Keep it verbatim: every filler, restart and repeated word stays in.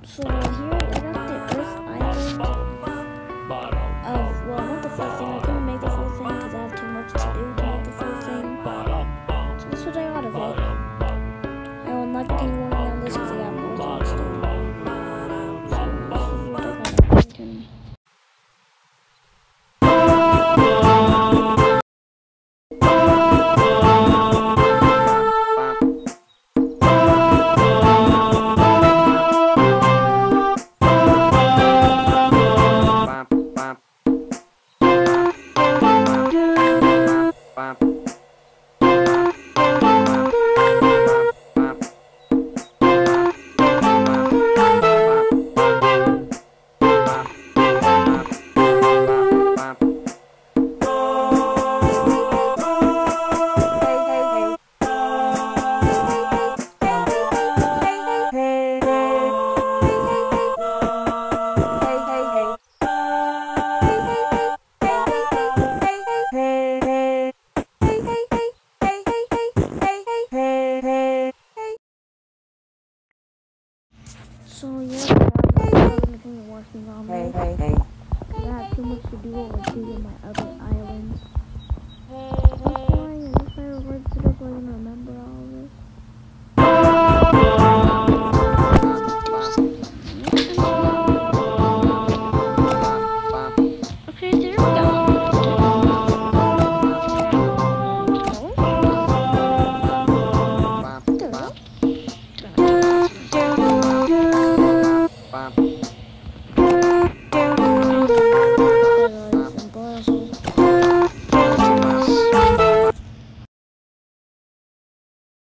So here I got the Earth Island of, well, not the full thing. I couldn't make the full thing because I have too much to do to make the full thing. So this is what I got of it. I will not continue working on this because I got more things to do. So this is what I got of Wellington. So yeah, I'm gonna continue working on this. Hey, hey, hey. I have too much to do over here in my other islands. That's why if I record it, I'm gonna remember all of this.